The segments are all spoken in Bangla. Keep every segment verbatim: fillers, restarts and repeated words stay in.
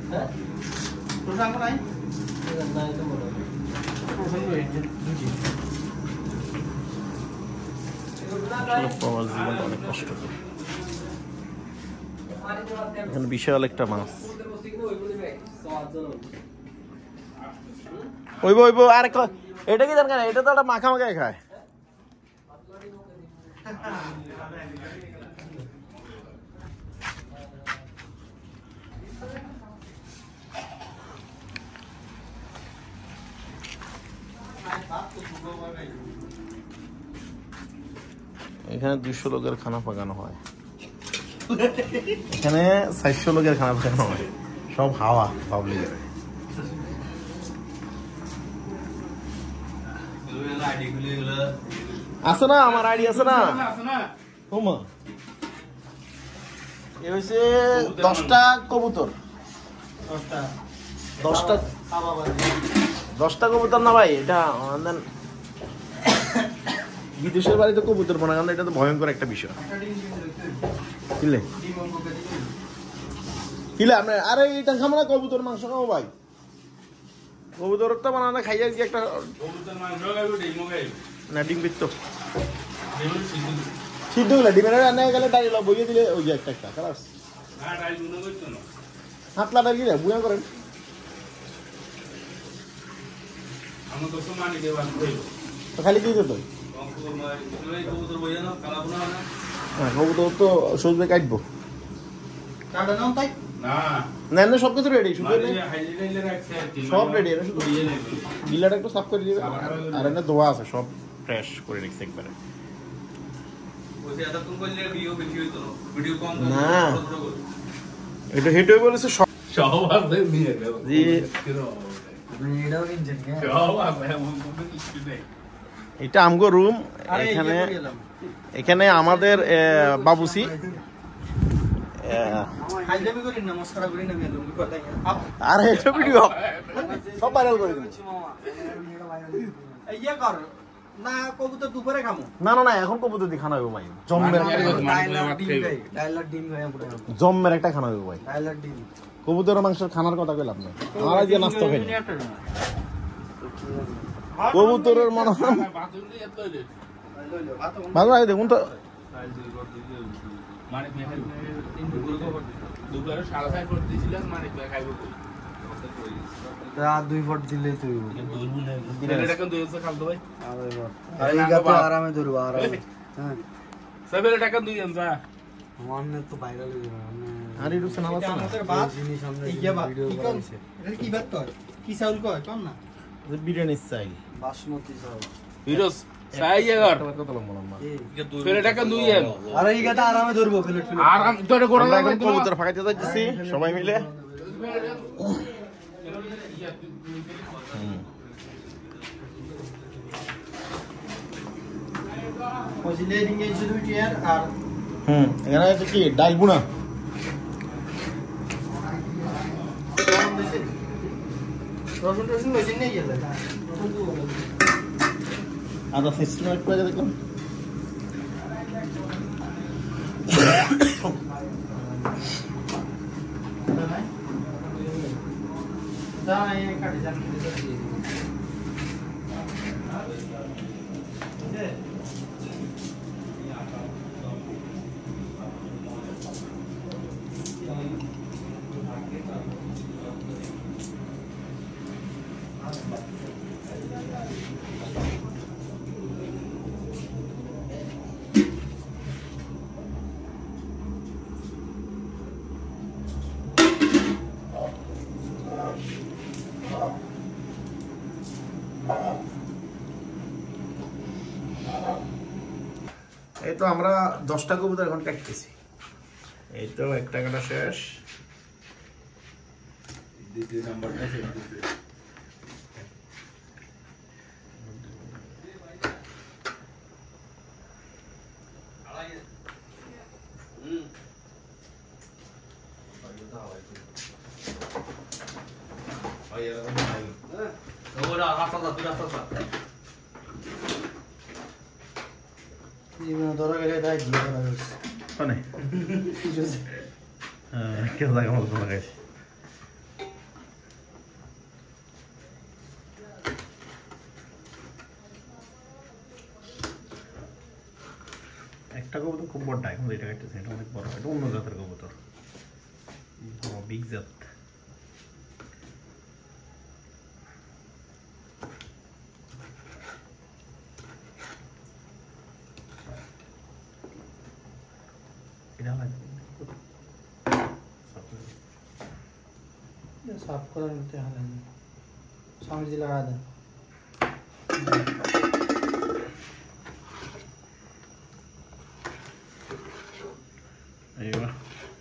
হ্যাঁ তোর আঙ্গুল নাই না এটা বড় প্রশ্ন এই দুটি অনেক কষ্ট এখানে বিশাল একটা মাছ ওইব ওইব আরে এটা কি দরকার এটা তো একটা মাখা মাখায় খায় এখানে দুইশো লোকের খানা পাকানো হয় এখানে চারশো লোকের খানা পাকানো হয় সব হাওয়া পাবলিকের আছে না আমার আইডি আছে না ওমা এ হচ্ছে দশটা কবুতর দশটা দশটা কবুতর না ভাই এটা বিদেশের বাড়িতে কবুতর বানা কারণ এটা তো ভয়ঙ্কর একটা বিষয় কিলে কিলে আপনি আরে এটা খাবো না কবুতর মাংস খাবো ভাই কবুতরটা বানানো খাইয়া কি একটা না ডিম বিত্ত সিদ্ধ হলে ডিমের রান্না গেলে ডাইল বইয়ে দিলে ওই যে একটা একটা খারাপ হাত লাটার গিয়ে বুয়া করেন তো খালি কি করতো হ্যাঁ কবুতর তো সজবে কাটবো না না সব কিছু রেডি শুধু সব রেডি শুধু গিলাটা একটু সাফ করে দিবে আর এনে ধোয়া আছে সব ফ্রেশ করে রেখেছে একবারে না এটা হেঁটে বলেছে সব আছে নিয়ে জি এটা আমগো রুম এখানে এখানে আমাদের বাবুসি আর এটা ভিডিও সব ভাইরাল করে দিচ্ছি না কবুতর দুপুরে খামু না না না এখন কবুতর দি খানা হবে ভাই জম্মের জম্মের একটা খানা হবে ভাই কবুতরের মাংসের খানার কথা কইলাম না আমরা যে নাস্তা খাই কবুতরের মনে হয় ভালো লাগে দেখুন তো দুই ফট দিলেই তো আরামে ধরবো আরামে সেভেলে টাকা দুই আনছা আমার তো ভাইরাল হয়ে যাবে আর ইউটিউব চ্যানেল আছে আমাদের বাত এই যে বাত কি কোন এটা কি বাত কয় কি চাউল কয় কোন না বিরিয়ানি চাই বাসমতি চাউল হিরোস চাই এগার কত লম্বা লম্বা ফেলে টাকা দুই আন আরে এই গাটা আরামে ধরবো ফেলে আরাম তোরে গোড়া লাগবে কবুতর ফাকাইতে যাচ্ছি সবাই মিলে হুম এখানে আছে কি ডাল বুনা আদা ফেসিল একটু আগে দেখলাম এই তো আমরা দশটা কবুতর এখন কাটতেছি এই তো একটা কাটা শেষ দ্বিতীয় নাম্বারটা ধরা গেলে তাই দিয়ে ধরা গেছে মানে হ্যাঁ কেউ জায়গা মতো লাগাইছে একটা কবুতর খুব বড় এখন এটা কাটতেছে এটা অনেক বড় এটা অন্য জাতের কবুতর বড় বিগ জাত এটা লাগবে साफ करा मिलते हैं हालांकि समझ लगा दे ايوه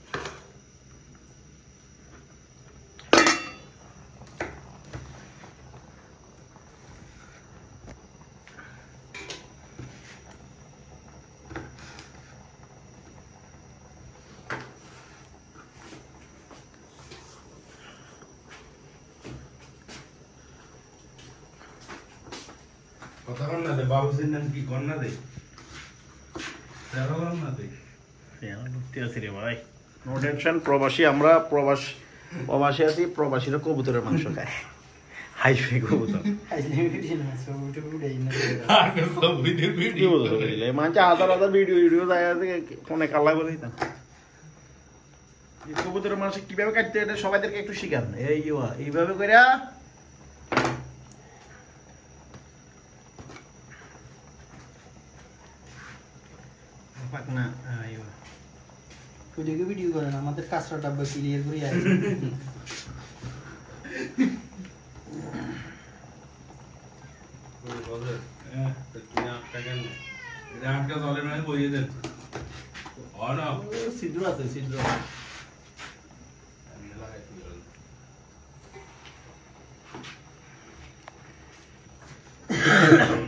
কথা কর না দে বাবুজির নাম কি কর না দে তেরো কর না দে ঢুকতে আছি রে ভাই নো টেনশন প্রবাসী আমরা প্রবাস প্রবাসী আছি প্রবাসীরা কবুতরের মাংস খায় হাইফে কবুতর কি বলছো বুঝলে মাঝে হাজার হাজার ভিডিও ভিডিও যায় ফোনে কাল্লা করে দিতাম কবুতরের মাংস কিভাবে কাটতে এটা সবাইদেরকে একটু শিখান এই এইভাবে করে না আইও ভিডিও ভিডিও করেন আমাদের কাঁচরা ডাব্বা ক্লিয়ার করে যায় ওই বলে হ্যাঁ তুমি আটটা কেন এটা আটকা চলে না বইয়ে দেন ও না সিদ্ধ আছে সিদ্ধ আমি লাগাই